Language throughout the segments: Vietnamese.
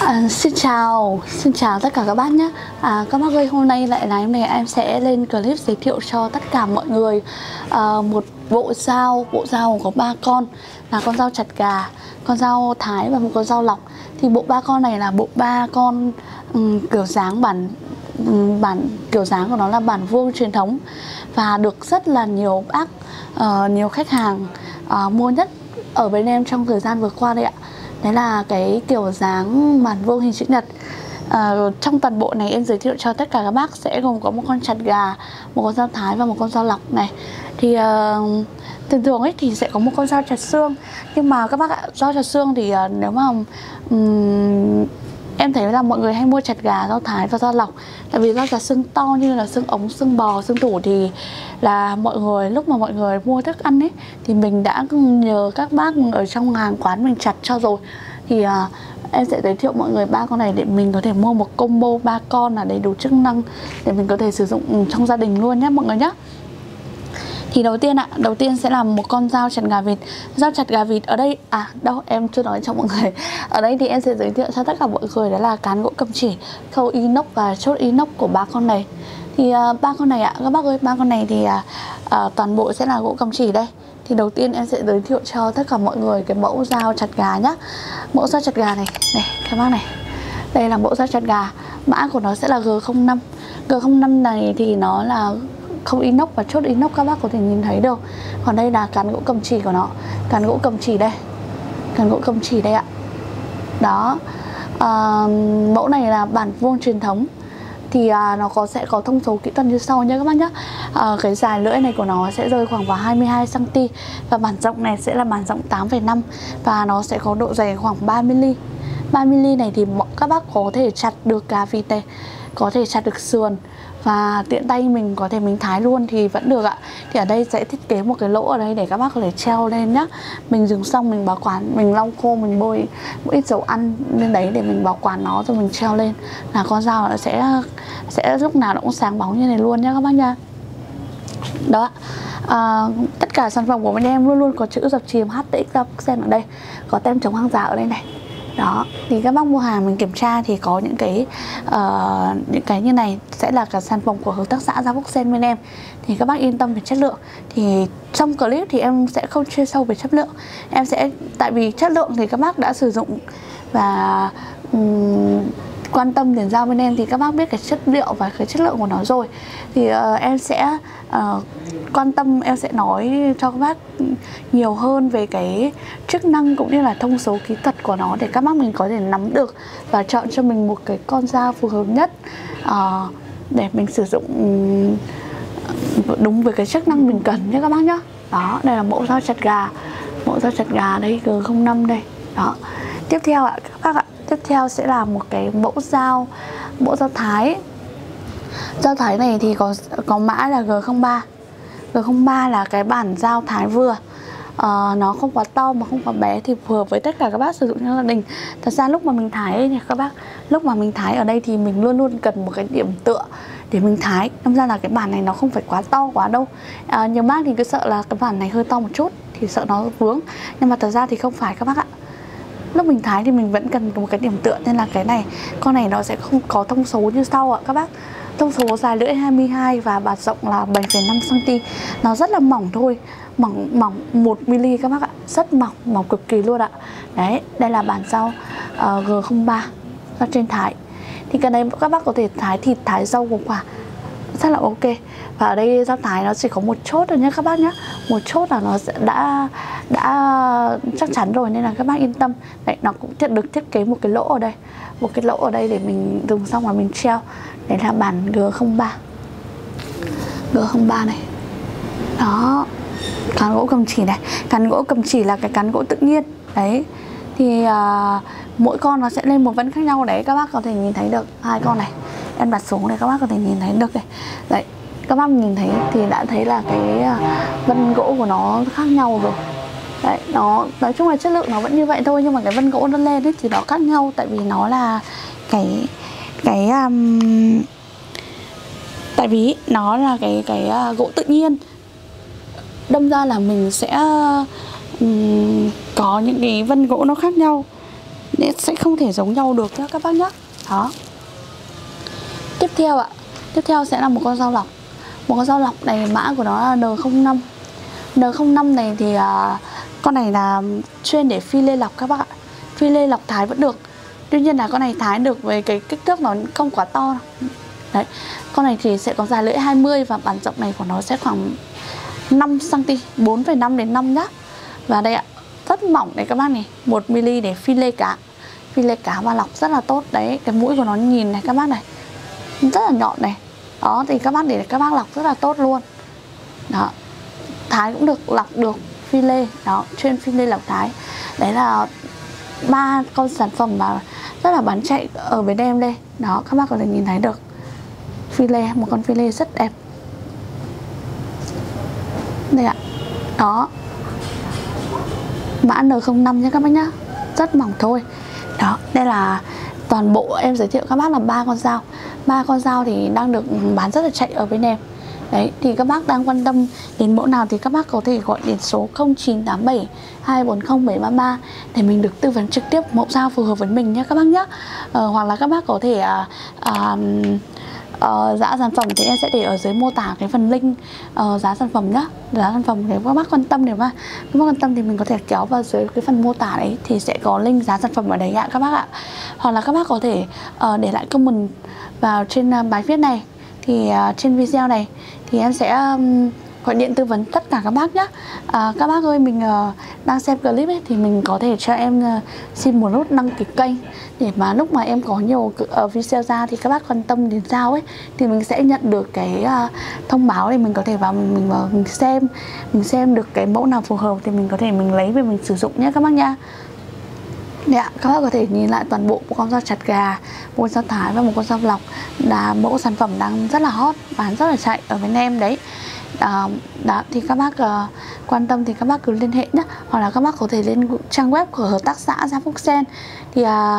Xin chào tất cả các bác nhé. Các bác ơi, hôm nay lại là em sẽ lên clip giới thiệu cho tất cả mọi người một bộ dao có 3 con, là con dao chặt gà, con dao thái và một con dao lọc. Thì bộ 3 con này là bộ 3 con kiểu dáng kiểu dáng của nó là bản vuông truyền thống và được rất là nhiều bác nhiều khách hàng mua nhất ở bên em trong thời gian vừa qua đây ạ. Đấy là cái kiểu dáng bản vuông hình chữ nhật. Trong toàn bộ này em giới thiệu cho tất cả các bác sẽ gồm có một con chặt gà, một con dao thái và một con dao lọc này. Thì thường ấy thì sẽ có một con dao chặt xương, nhưng mà các bác ạ, dao chặt xương thì nếu mà em thấy là mọi người hay mua chặt gà, dao thái và dao lọc. Tại vì dao chặt xương to như là xương ống, xương bò, xương thủ thì là mọi người lúc mà mọi người mua thức ăn ấy thì mình đã nhờ các bác ở trong hàng quán mình chặt cho rồi. Thì em sẽ giới thiệu mọi người 3 con này để mình có thể mua một combo 3 con là đầy đủ chức năng để mình có thể sử dụng trong gia đình luôn nhé mọi người nhé. Thì đầu tiên sẽ là một con dao chặt gà vịt. Dao chặt gà vịt ở đây, em chưa nói cho mọi người. Ở đây thì em sẽ giới thiệu cho tất cả mọi người đó là cán gỗ cầm chỉ, khâu inox và chốt inox của 3 con này. Thì 3 con này ạ, các bác ơi, 3 con này thì toàn bộ sẽ là gỗ cầm chỉ đây. Thì đầu tiên em sẽ giới thiệu cho tất cả mọi người cái mẫu dao chặt gà nhá. Mẫu dao chặt gà này các bác này. Đây là mẫu dao chặt gà, mã của nó sẽ là G05. G05 này thì nó là khâu inox và chốt inox, các bác có thể nhìn thấy được. Còn đây là cán gỗ cầm chỉ của nó, cán gỗ cầm chỉ đây, cán gỗ cầm chỉ đây ạ. Đó, mẫu này là bản vuông truyền thống. Thì nó sẽ có thông số kỹ thuật như sau nhé các bác nhé. Cái dài lưỡi này của nó sẽ rơi khoảng vào 22 cm và bản rộng này sẽ là bản rộng 8,5 và nó sẽ có độ dày khoảng 3 mm. 3 mm này thì các bác có thể chặt được gà vịt này, có thể chặt được sườn và tiện tay mình có thể mình thái luôn thì vẫn được ạ. Thì ở đây sẽ thiết kế một cái lỗ ở đây để các bác có thể treo lên nhá. Mình dùng xong mình bảo quản, mình lau khô, mình bôi một ít dầu ăn lên đấy để mình bảo quản nó rồi mình treo lên là con dao nó sẽ lúc nào nó cũng sáng bóng như này luôn nhá các bác nha. Đó, tất cả sản phẩm của bên em luôn luôn có chữ dập chìm HTX ra Vuxen ở đây, có tem chống hàng giả ở đây này. Đó, thì các bác mua hàng mình kiểm tra thì có những cái như này sẽ là cả sản phẩm của hợp tác xã Dao Vuxen bên em, thì các bác yên tâm về chất lượng. Thì trong clip thì em sẽ không chuyên sâu về chất lượng, em sẽ, tại vì chất lượng thì các bác đã sử dụng và quan tâm đến dao bên em thì các bác biết cái chất liệu và cái chất lượng của nó rồi. Thì em sẽ quan tâm, em sẽ nói cho các bác nhiều hơn về cái chức năng cũng như là thông số kỹ thuật của nó để các bác mình có thể nắm được và chọn cho mình một cái con dao phù hợp nhất để mình sử dụng đúng với cái chức năng mình cần nhé các bác nhé. Đó, đây là mẫu dao chặt gà, mẫu dao chặt gà đây, G05 đây. Đó, tiếp theo ạ các bác ạ, tiếp theo sẽ là một cái mẫu dao thái. Dao thái này thì có mã là G03. G03 là cái bản dao thái vừa, nó không quá to mà không quá bé thì phù hợp với tất cả các bác sử dụng trong gia đình. Thật ra lúc mà mình thái này các bác, lúc mà mình thái ở đây thì mình luôn luôn cần một cái điểm tựa để mình thái. Đâm ra là cái bản này nó không phải quá to quá đâu. Nhiều bác thì cứ sợ là cái bản này hơi to một chút thì sợ nó vướng, nhưng mà thật ra thì không phải các bác ạ. Lúc mình thái thì mình vẫn cần một cái điểm tựa, nên là cái này, con này nó sẽ không có thông số như sau ạ các bác. Thông số dài lưỡi 22 và bạt rộng là 7,5 cm. Nó rất là mỏng thôi, mỏng 1 mm các bác ạ, rất mỏng cực kỳ luôn ạ. Đấy, đây là bản dao G03, dao trên thái. Thì cái này các bác có thể thái thịt, thái rau củ quả rất là ok. Và ở đây dao thái nó chỉ có một chốt thôi nhé các bác nhé. Một chốt là nó sẽ đã chắc chắn rồi, nên là các bác yên tâm. Đấy, nó cũng được thiết kế một cái lỗ ở đây, một cái lỗ ở đây để mình dùng xong rồi mình treo. Đấy là bản G03 này. Đó, cán gỗ cầm chỉ này. Cán gỗ cầm chỉ là cái cán gỗ tự nhiên. Đấy, thì mỗi con nó sẽ lên một vân khác nhau. Đấy, các bác có thể nhìn thấy được hai con này. Em đặt xuống này các bác có thể nhìn thấy được này. Đấy, các bác nhìn thấy thì đã thấy là cái vân gỗ của nó khác nhau rồi. Đấy, nó nói chung là chất lượng nó vẫn như vậy thôi, nhưng mà cái vân gỗ nó lên ấy thì nó khác nhau, tại vì nó là tại vì nó là cái gỗ tự nhiên. Đâm ra là mình sẽ có những cái vân gỗ nó khác nhau. nên sẽ không thể giống nhau được nhá các bác nhá. Đó. Tiếp theo ạ, tiếp theo sẽ là một con dao lọc. Một con dao lọc này mã của nó là N05. N05 này thì con này là chuyên để phi lê lọc các bác ạ. Phi lê lọc thái vẫn được. Tuy nhiên là con này thái được với cái kích thước nó không quá to. Đấy. Con này thì sẽ có dài lưỡi 20 và bản rộng này của nó sẽ khoảng 5cm, 4,5 đến 5 nhá. Và đây ạ, rất mỏng đấy các bác này, 1mm để phi lê cá. Phi lê cá và lọc rất là tốt đấy. Cái mũi của nó nhìn này các bác này, rất là nhọn này. Đó thì các bác để các bác lọc rất là tốt luôn. Đó. Thái cũng được, lọc được, phi lê. Đó, chuyên phi lê lọc thái. Đấy là 3 con sản phẩm mà rất là bán chạy ở bên em đây. Đó, các bác có thể nhìn thấy được. Phi lê, một con phi lê rất đẹp. Đây ạ. Đó. Mã N05 nha các bác nhá. Rất mỏng thôi. Đó, đây là toàn bộ em giới thiệu các bác là 3 con dao. 3 con dao thì đang được bán rất là chạy ở bên em. Đấy, thì các bác đang quan tâm đến mẫu nào thì các bác có thể gọi đến số 0987 240 733 để mình được tư vấn trực tiếp mẫu dao phù hợp với mình nhé các bác nhé. Hoặc là các bác có thể giá sản phẩm thì em sẽ để ở dưới mô tả cái phần link giá sản phẩm nhá. Giá sản phẩm nếu các bác quan tâm, nếu mà các bác quan tâm thì mình có thể kéo vào dưới cái phần mô tả đấy thì sẽ có link giá sản phẩm ở đấy ạ các bác ạ. Hoặc là các bác có thể để lại comment vào trên bài viết này, thì trên video này thì em sẽ gọi điện tư vấn tất cả các bác nhé. Các bác ơi, mình đang xem clip ấy, thì mình có thể cho em xin một nút đăng ký kênh để mà lúc mà em có nhiều video ra thì các bác quan tâm đến dao ấy thì mình sẽ nhận được cái thông báo để mình có thể vào mình xem được cái mẫu nào phù hợp thì mình có thể mình lấy về mình sử dụng nhé các bác nha. Dạ, các bác có thể nhìn lại toàn bộ một con dao chặt gà, một con dao thái và một con dao lọc là mẫu sản phẩm đang rất là hot, bán rất là chạy ở bên em đấy. Đó, thì các bác quan tâm thì các bác cứ liên hệ nhé. Hoặc là các bác có thể lên trang web của hợp tác xã Dao Phúc Sen thì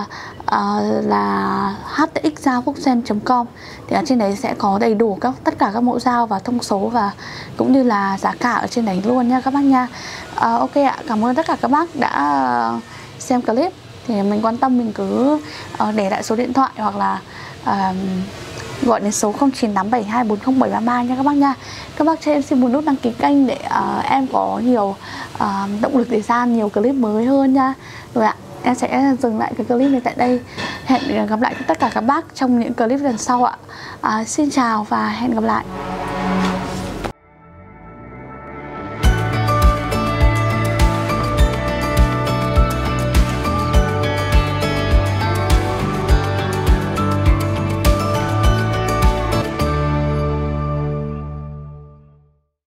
là htxdaophúc.com. Thì ở trên đấy sẽ có đầy đủ tất cả các mẫu dao và thông số và cũng như là giá cả ở trên đấy luôn nha các bác nha. Ok ạ, cảm ơn tất cả các bác đã xem clip. Thì mình quan tâm mình cứ để lại số điện thoại hoặc là gọi đến số 0987 240 733 nha các bác nha. Các bác cho em xin một nút đăng ký kênh để em có nhiều động lực để ra nhiều clip mới hơn nha. Rồi ạ, em sẽ dừng lại cái clip này tại đây. Hẹn gặp lại tất cả các bác trong những clip lần sau ạ. Xin chào và hẹn gặp lại.